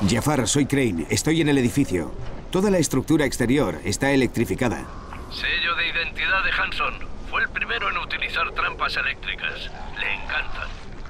Jafar, soy Crane. Estoy en el edificio. Toda la estructura exterior está electrificada. Sello de identidad de Hanson. Fue el primero en utilizar trampas eléctricas. Le encantan.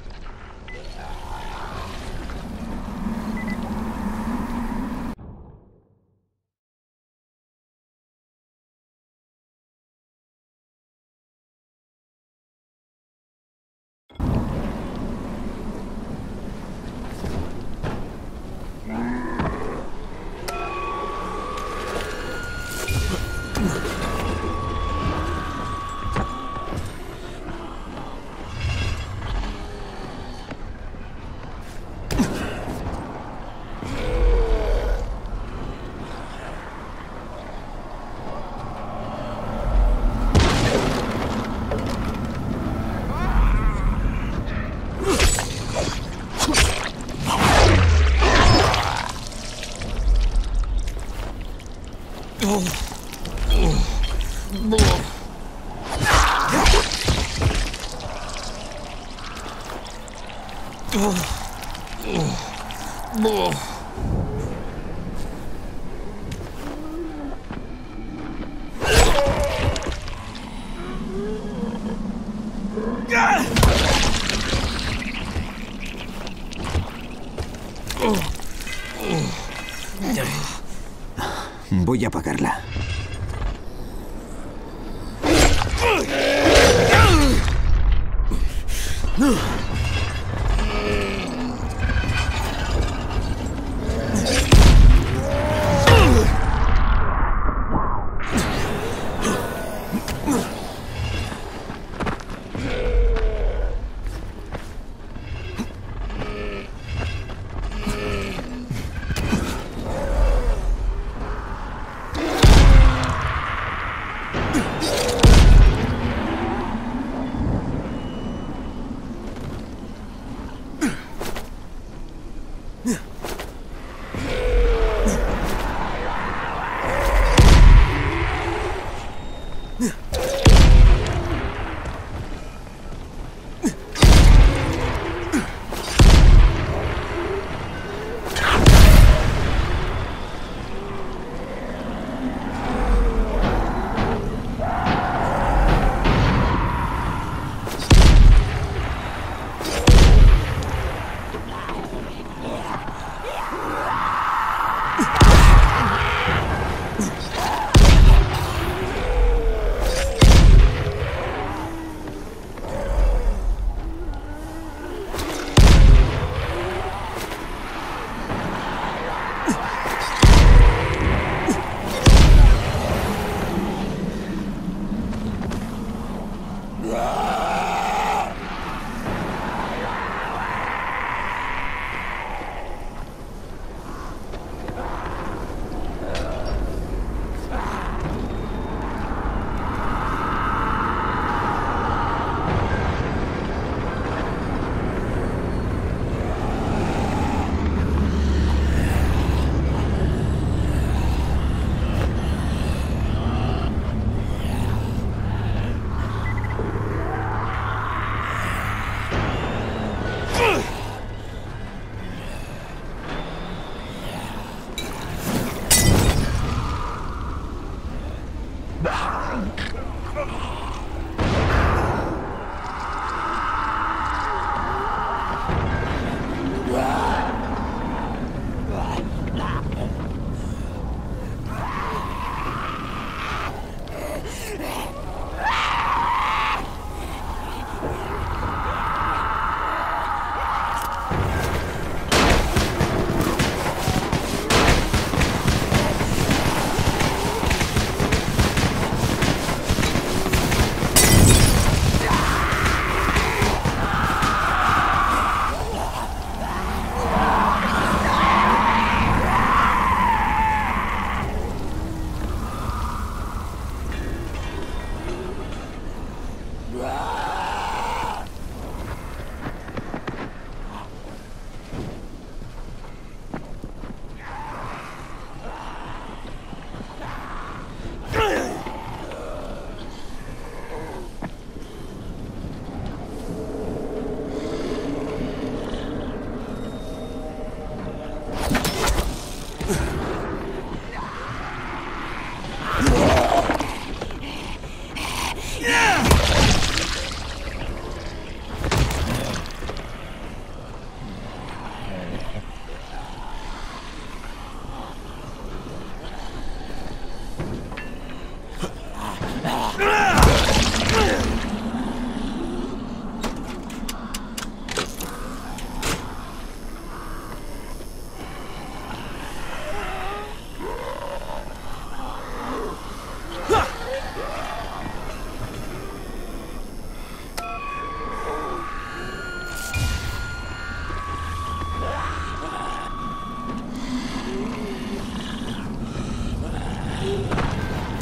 Voy a apagarla.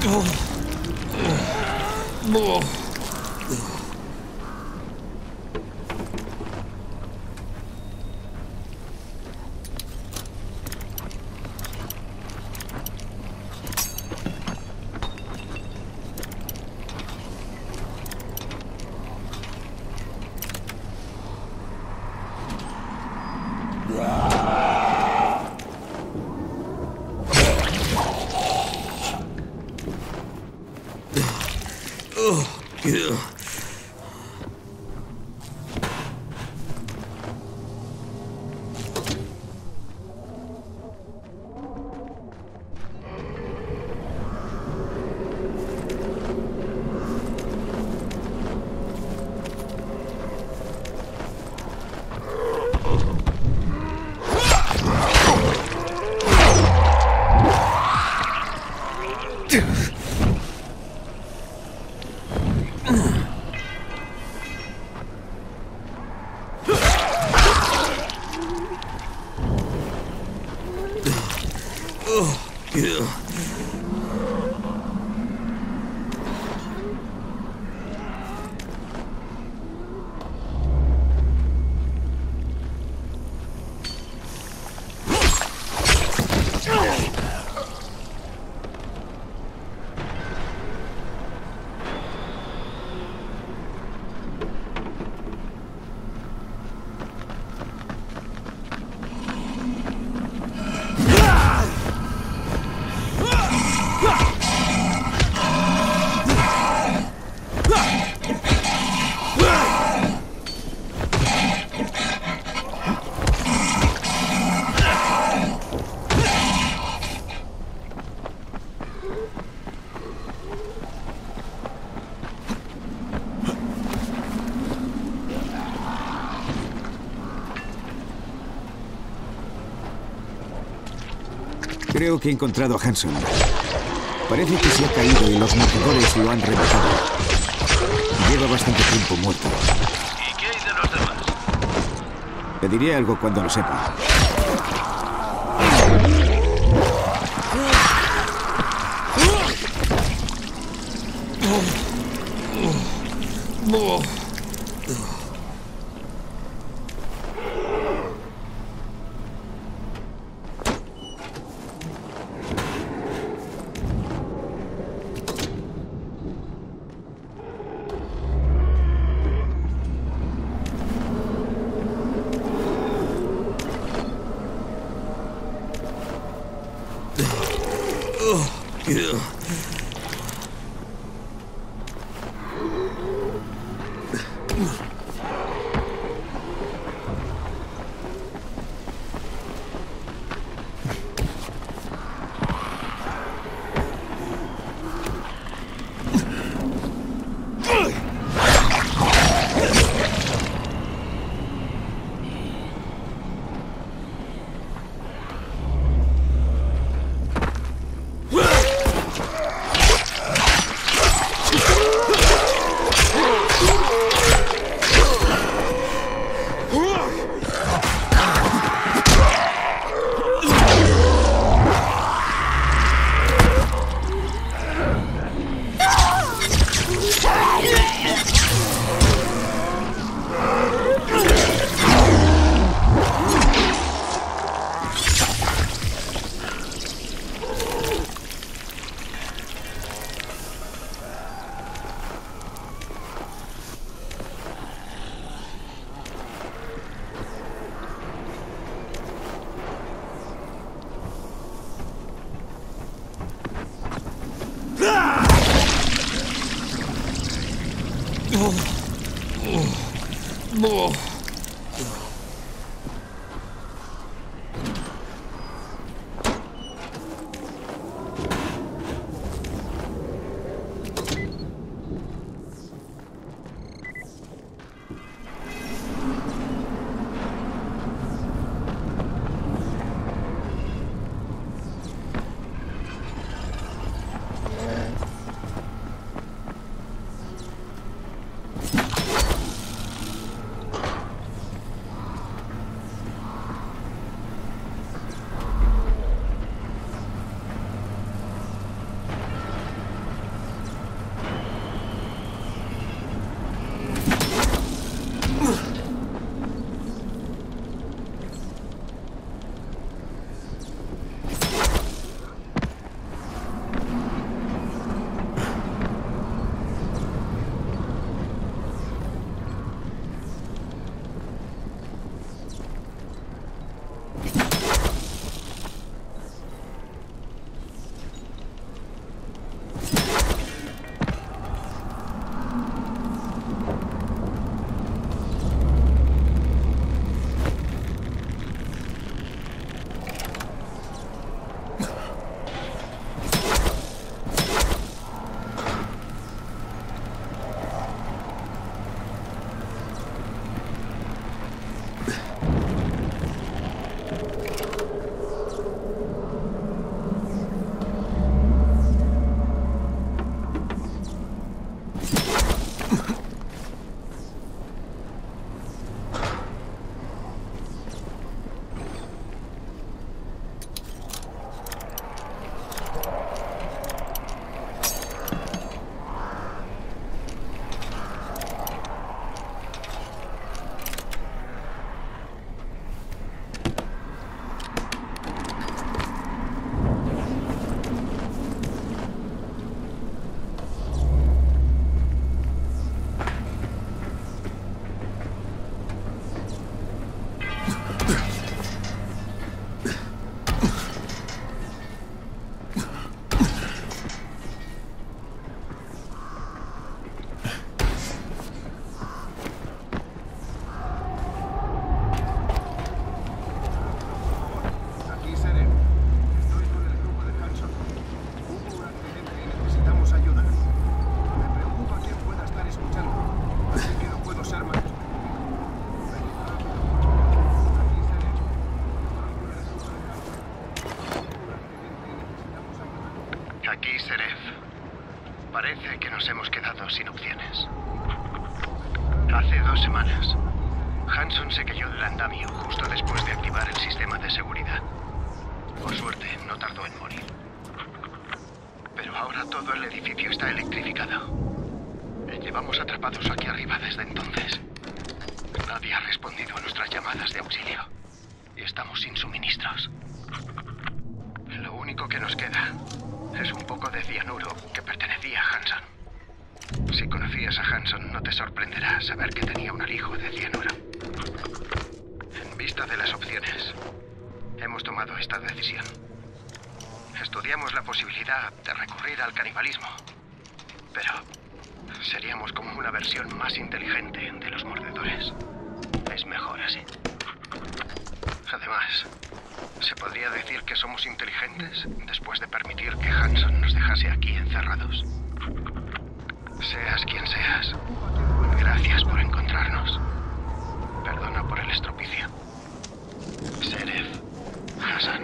Creo que he encontrado a Hanson. Parece que se ha caído y los mortadores lo han rematado. Lleva bastante tiempo muerto. ¿Y qué hay de los demás? Le diré algo cuando lo sepa. Aquí Seref. Parece que nos hemos quedado sin opciones. Hace 2 semanas, Hanson se cayó del andamio justo después de activar el sistema de seguridad. Por suerte, no tardó en morir. Pero ahora todo el edificio está electrificado. Llevamos atrapados aquí arriba desde entonces. Nadie ha respondido a nuestras llamadas de auxilio. Y estamos sin suministros. Lo único que nos queda es un poco de cianuro que pertenecía a Hanson. Si conocías a Hanson, no te sorprenderá saber que tenía un alijo de cianuro. En vista de las opciones, hemos tomado esta decisión. Estudiamos la posibilidad de recurrir al canibalismo, pero seríamos como una versión más inteligente de los mordedores. Es mejor así. Además, ¿se podría decir que somos inteligentes después de permitir que Hanson nos dejase aquí encerrados? Seas quien seas, gracias por encontrarnos. Perdona por el estropicio. Seref, Hassan.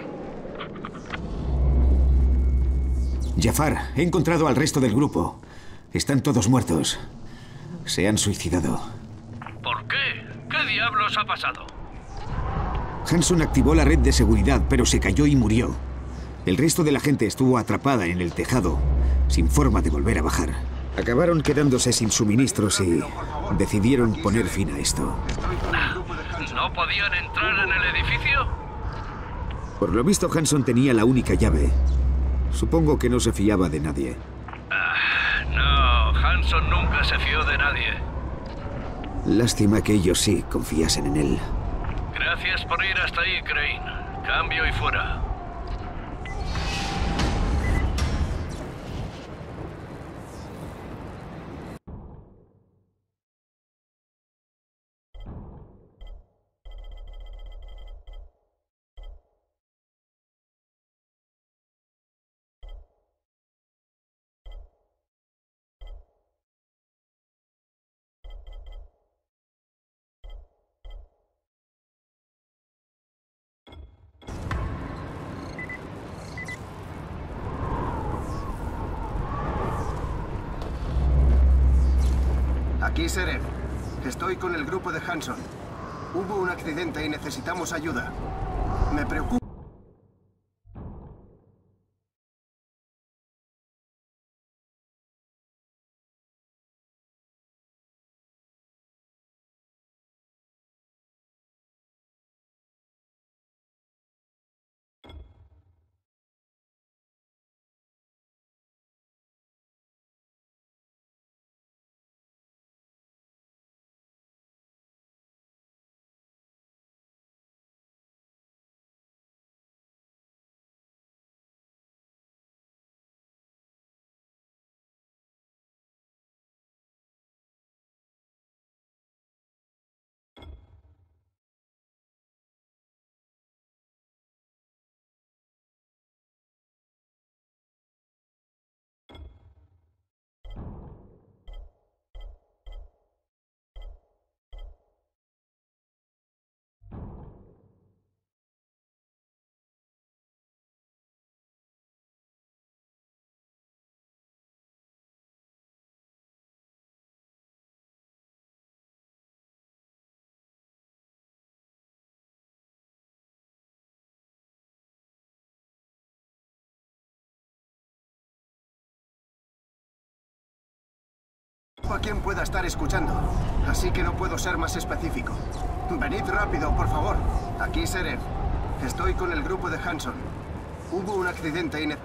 Jafar, he encontrado al resto del grupo. Están todos muertos. Se han suicidado. ¿Por qué? ¿Qué diablos ha pasado? Hanson activó la red de seguridad, pero se cayó y murió. El resto de la gente estuvo atrapada en el tejado, sin forma de volver a bajar. Acabaron quedándose sin suministros y decidieron poner fin a esto. ¿No podían entrar en el edificio? Por lo visto, Hanson tenía la única llave. Supongo que no se fiaba de nadie. No, Hanson nunca se fió de nadie. Lástima que ellos sí confiasen en él. Gracias por ir hasta ahí, Crane. Cambio y fuera. Aquí Seref. Estoy con el grupo de Hanson. Hubo un accidente y necesitamos ayuda. Me preocupa. A quien pueda estar escuchando, así que no puedo ser más específico. Venid rápido, por favor. Aquí Seref. Estoy con el grupo de Hanson. Hubo un accidente y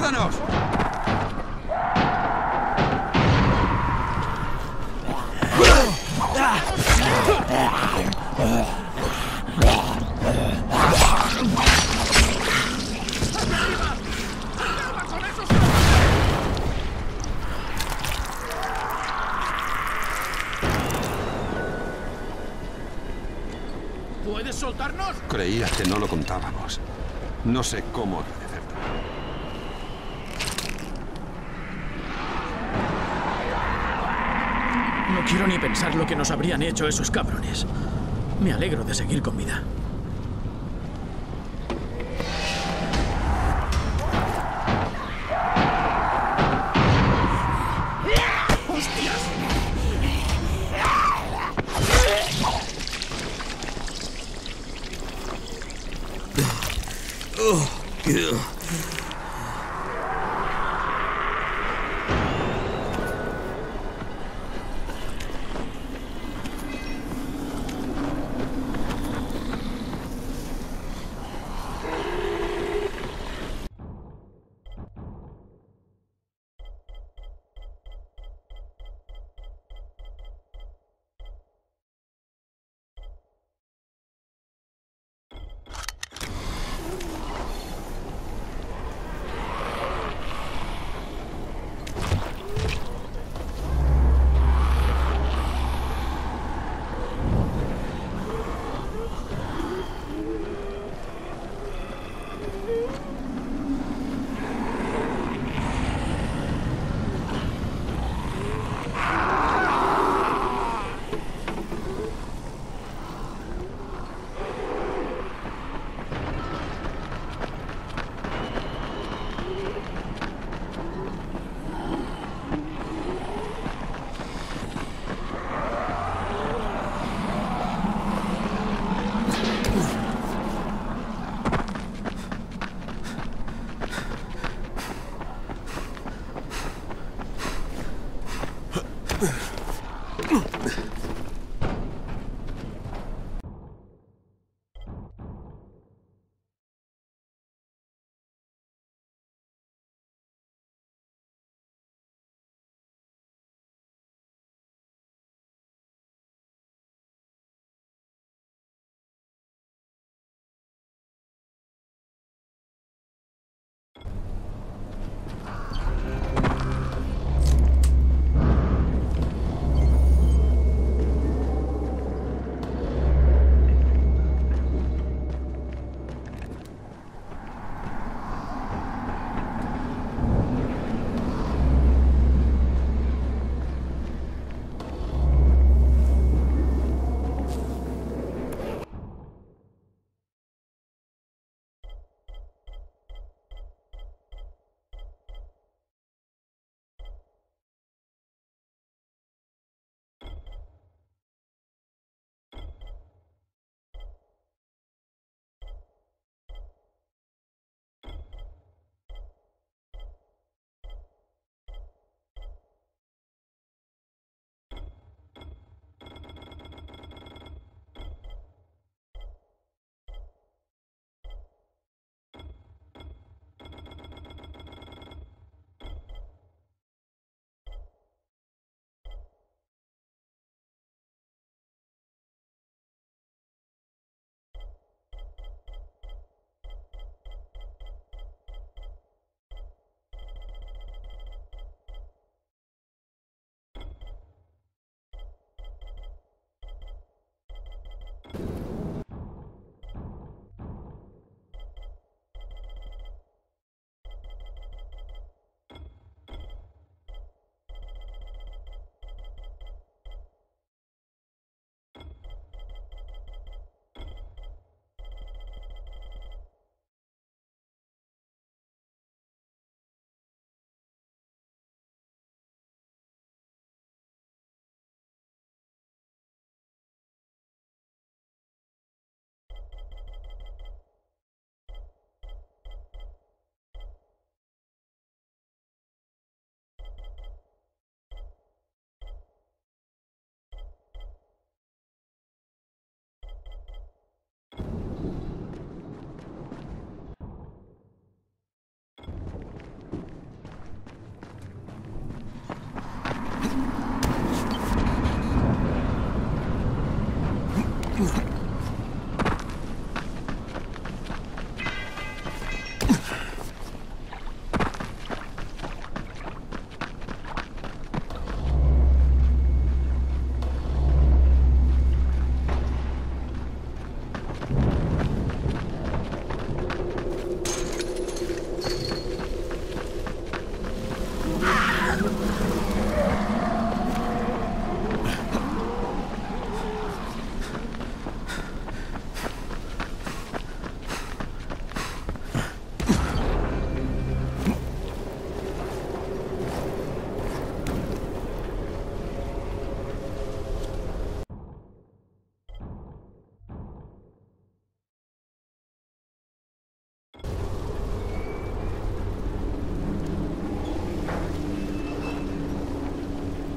¡Ayúdanos! ¿Puedes soltarnos? Creía que no lo contábamos. No sé cómo agradecerte. No quiero ni pensar lo que nos habrían hecho esos cabrones. Me alegro de seguir con vida.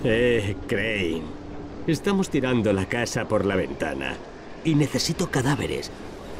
Crane. Estamos tirando la casa por la ventana. Y necesito cadáveres.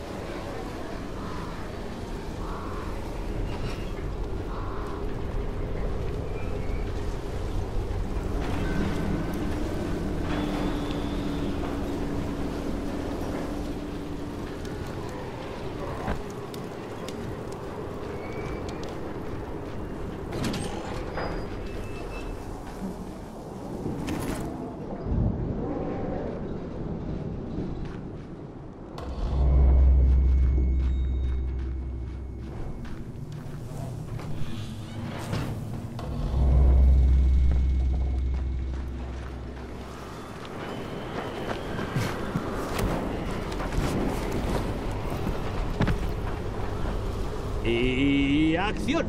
Y acción.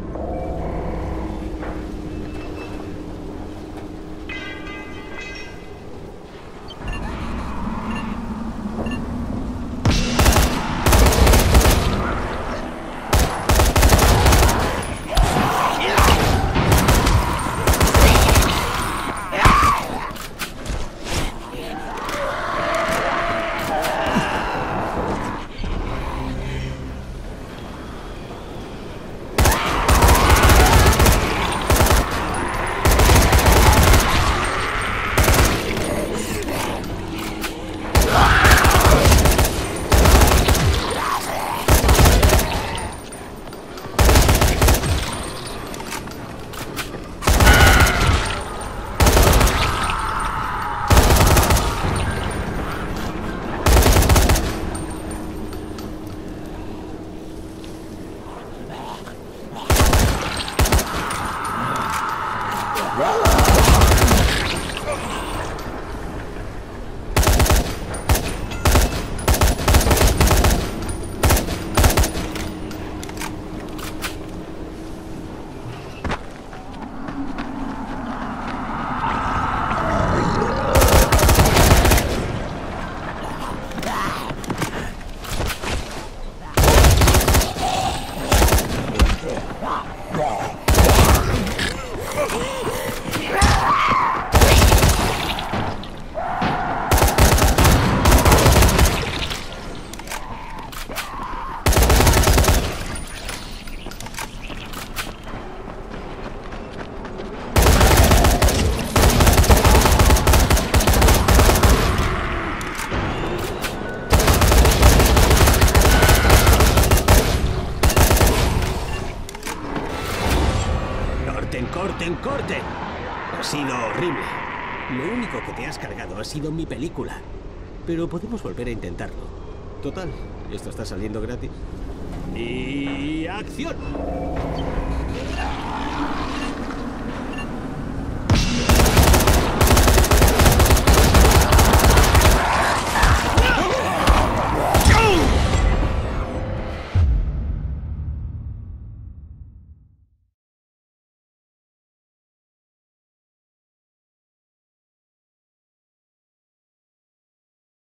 ¡Corten! Ha sido horrible. Lo único que te has cargado ha sido mi película. Pero podemos volver a intentarlo. Total, esto está saliendo gratis. Y acción.